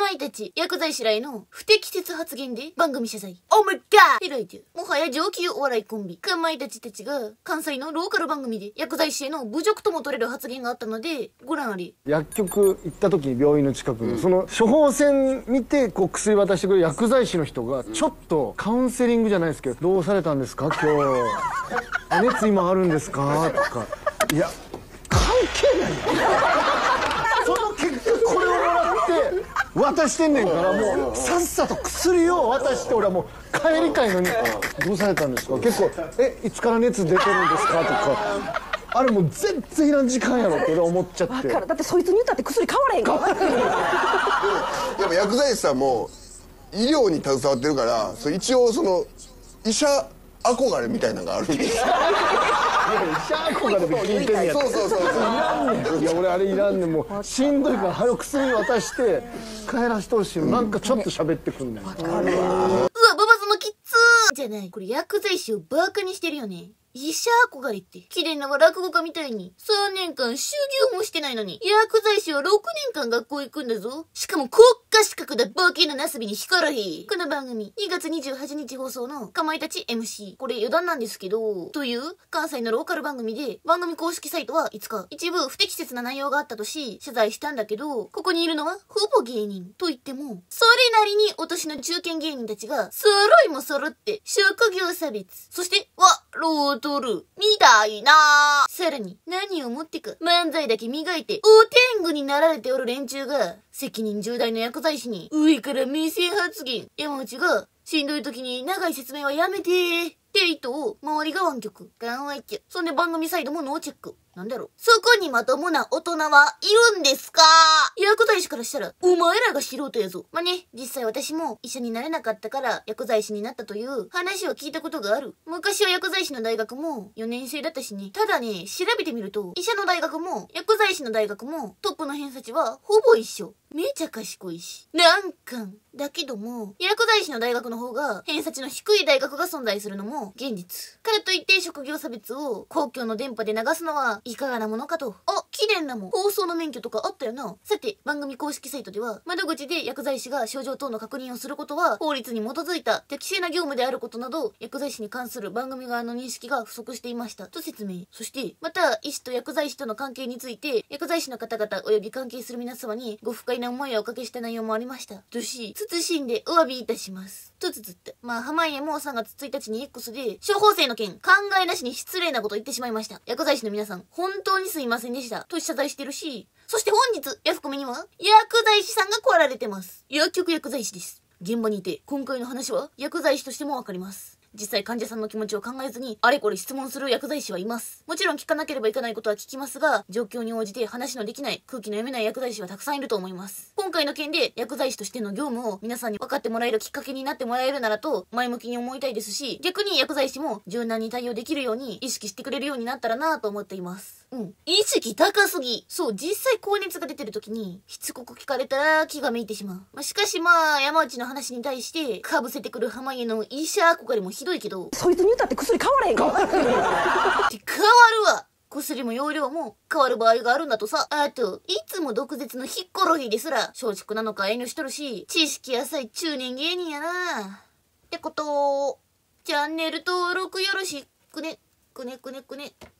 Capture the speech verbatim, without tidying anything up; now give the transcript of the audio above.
まいたち薬剤師らへの不適切発言で番組謝罪。オーマイガー開いてる。もはや上級お笑いコンビ、かまいたちたちが関西のローカル番組で薬剤師への侮辱とも取れる発言があったので、ご覧あれ。 薬局行った時に病院の近くの、うん、その処方箋見てこう薬渡してくれる薬剤師の人がちょっとカウンセリングじゃないですけど、どうされたんですか今日熱今あるんですかとか、いや関係ないよその結果これをもらって渡してんねんから、もうさっさと薬を渡して、俺はもう帰りたいのにどうされたんですか、結構えいつから熱出てるんですかとか、あれもう全然いらん時間やろって俺思っちゃって。 分かる。だってそいつに言ったって薬買われへんからやっぱ薬剤師さんも医療に携わってるから、それ一応その医者憧れみたいなのがあるんですよ。 いや医者憧れで聞いてんやつ。 そうそうそうそう。いらんねん。いや俺あれいらんねん。もうしんどいから早く薬渡して帰らしてほしいの。なんかちょっと喋ってくんねん。わかるわ。 うわ、ババゾのキッズーじゃない。これ薬剤師をバカにしてるよね。医者憧れって。綺麗な落語家みたいにさんねんかん修行もしてないのに、薬剤師はろくねんかん学校行くんだぞ。しかも国家資格だ、バケのなすびに光らへん。この番組、にがつにじゅうはちにち放送のかまいたち エムシー。これ余談なんですけど、という関西のローカル番組で、番組公式サイトはいつか一部不適切な内容があったとし、謝罪したんだけど、ここにいるのはほぼ芸人と言っても、それなりにお年の中堅芸人たちが、揃いも揃って、職業差別、そして、わ、ロートル、みたいな。さらに、何をもってか、漫才だけ磨いて、お天狗になられておる連中が、責任重大な薬剤師に、上から目線発言。山内が、しんどい時に長い説明はやめてー。って意図を、周りが湾曲。かわいきゃ。そんで番組サイドもノーチェック。なんだろう。そこにまともな大人はいるんですか？薬剤師からしたら、お前らが素人やぞ。まあね、実際私も医者になれなかったから薬剤師になったという話を聞いたことがある。昔は薬剤師の大学もよねん生だったしね。ただね、調べてみると、医者の大学も薬剤師の大学もトップの偏差値はほぼ一緒。めちゃ賢いし。なんか、だけども、薬剤師の大学の方が偏差値の低い大学が存在するのも現実。からといって職業差別を公共の電波で流すのはいかがなものかと。あ、綺麗なもん。放送の免許とかあったよな。さて、番組公式サイトでは、窓口で薬剤師が症状等の確認をすることは法律に基づいた適正な業務であることなど、薬剤師に関する番組側の認識が不足していました。と説明。そして、また、医師と薬剤師との関係について、薬剤師の方々及び関係する皆様にご不快な思いをおかけした内容もありました。とし、謹んでお詫びいたします。とつつって。まあ、濱家もさんがつついたちに X で、処方箋の件、考えなしに失礼なこと言ってしまいました。薬剤師の皆さん、本当にすいませんでした。と謝罪してるし、そして本日、ヤフコメには、薬剤師さんが来られてます。薬局薬剤師です。現場にいて、今回の話は、薬剤師としてもわかります。実際患者さんの気持ちを考えずに、あれこれ質問する薬剤師はいます。もちろん聞かなければいけないことは聞きますが、状況に応じて話のできない、空気の読めない薬剤師はたくさんいると思います。今回の件で薬剤師としての業務を皆さんに分かってもらえるきっかけになってもらえるならと、前向きに思いたいですし、逆に薬剤師も柔軟に対応できるように意識してくれるようになったらなぁと思っています。うん。意識高すぎ。そう、実際高熱が出てる時に、しつこく聞かれたら気がめいてしまう。まあ、しかしまあ、山内の話に対して、かぶせてくる濱家の医者憧れもひどいけど、 そいつに言ったって薬買われへんからって変わるわ。薬も容量も変わる場合があるんだとさ。あと、いつも毒舌のヒッコロヒーですら、松竹なのか遠慮しとるし、知識浅い中年芸人やな。ってこと、チャンネル登録よろしくね、くねくねくね。